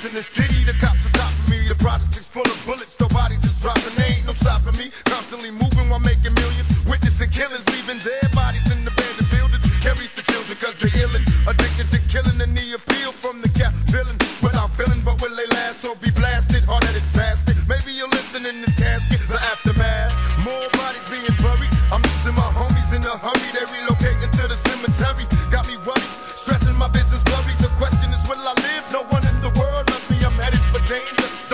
in the city, the cops are topping me. The project is full of bullets, the bodies is dropping. They ain't no stopping me. Constantly moving while making millions. Witnessing killings, leaving dead bodies in the abandoned buildings. Carries the children cause they're illin'. Addicted to killing and the appeal from the cap villain. Without feeling, but will they last or be blasted? Hard-headed bastard. Maybe you'll listen in this casket. The aftermath. More bodies being buried. I'm losing my homies in a hurry. They relocating to the cemetery. Got me worried. Stressing my business blurry. The question is, will I live? No one in the world loves me. I'm headed for danger.